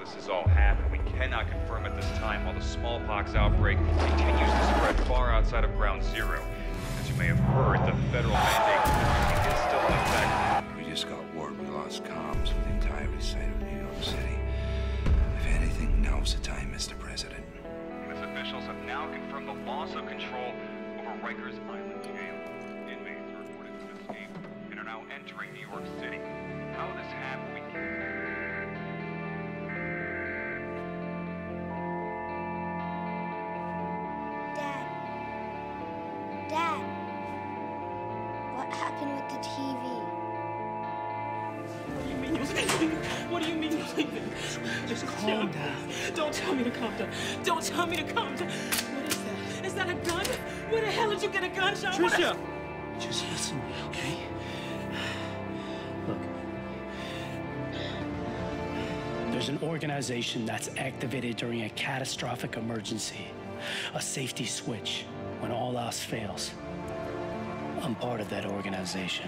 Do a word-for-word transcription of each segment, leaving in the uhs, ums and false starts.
this has all happened, we cannot confirm at this time while the smallpox outbreak continues to spread far outside of Ground Zero. As you may have heard, the federal mandate is still in effect. We just got word we lost comms with the entire side of New York City. If anything, now's the time, Mister President. U S officials have now confirmed the loss of control over Rikers Island Jail. Inmates are reported to have escaped and are now entering New York City. How this happened, we Dad. Dad. What happened with the T V? What do you mean you're leaving? What do you mean you're leaving? Just calm down. Don't tell me to calm down. Don't tell me to calm down. What is that? Is that a gun? Where the hell did you get a gunshot? Tricia! Just listen to me, okay? Look. There's an organization that's activated during a catastrophic emergency. A safety switch when all else fails. I'm part of that organization.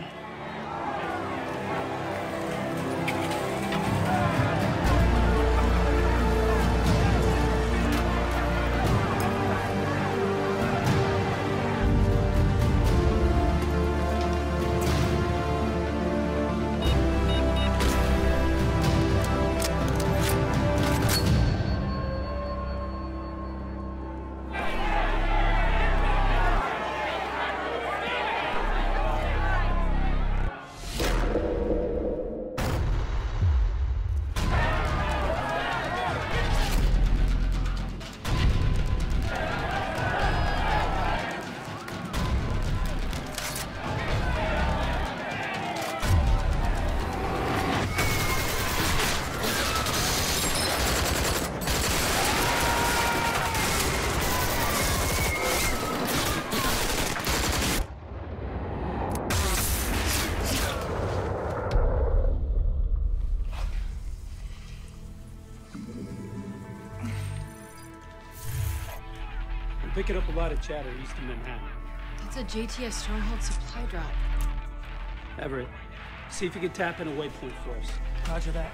Picking up a lot of chatter east of Manhattan. That's a J T S Stronghold supply drop. Everett, see if you can tap in a waypoint for us. Roger that.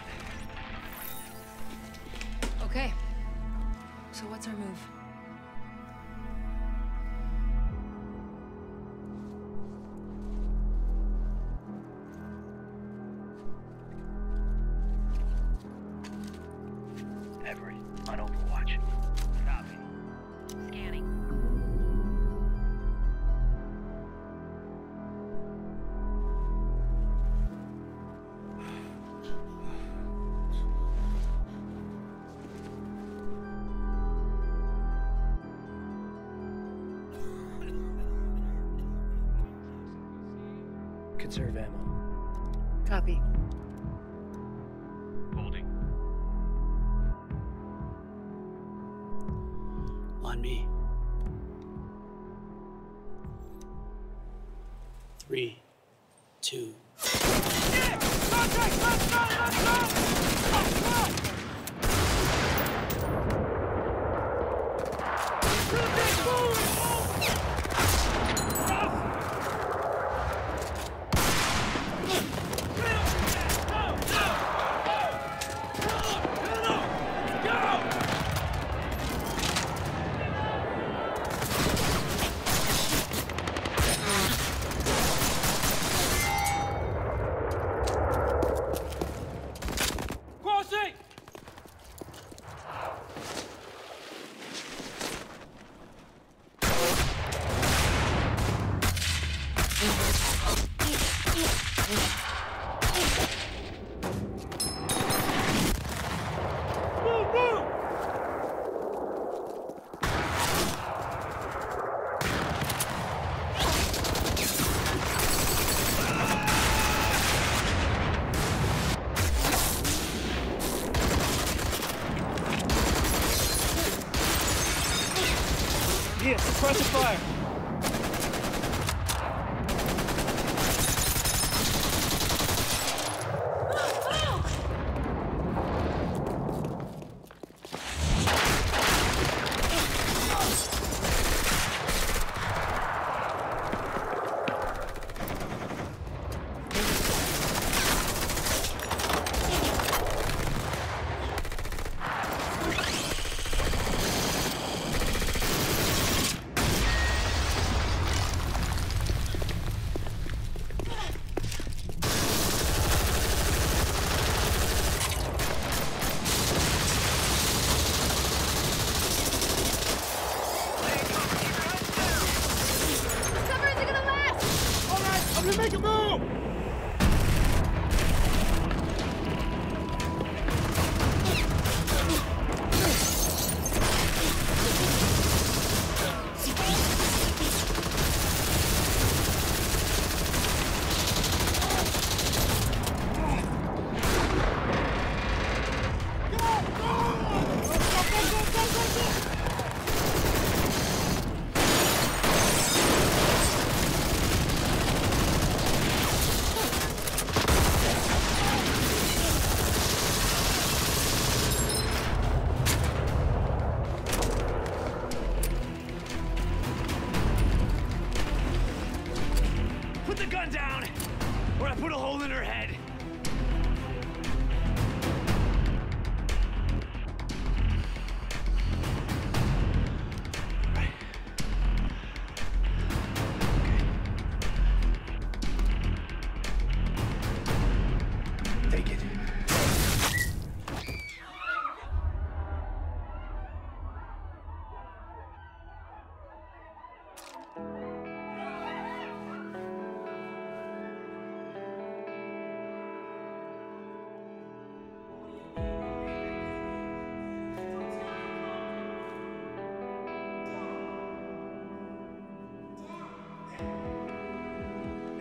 Okay. So what's our move? Everett, on Overwatch. Copy. Scanning. Conserve ammo. Copy. holding. On me. Three, two. Here, suppress the fire.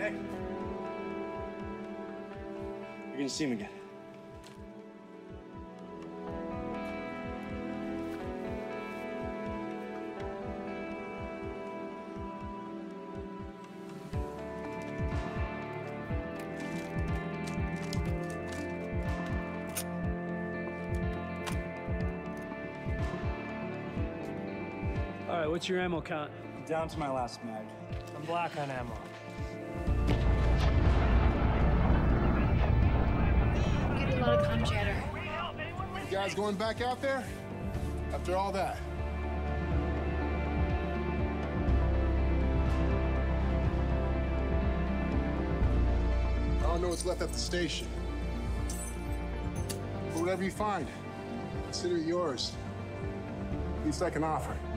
okay? You're gonna see him again. All right, what's your ammo count? I'm down to my last mag. I'm black on ammo. I'm getting a lot of comm chatter. You guys going back out there? After all that? I don't know what's left at the station. But whatever you find, consider it yours. Least I can offer.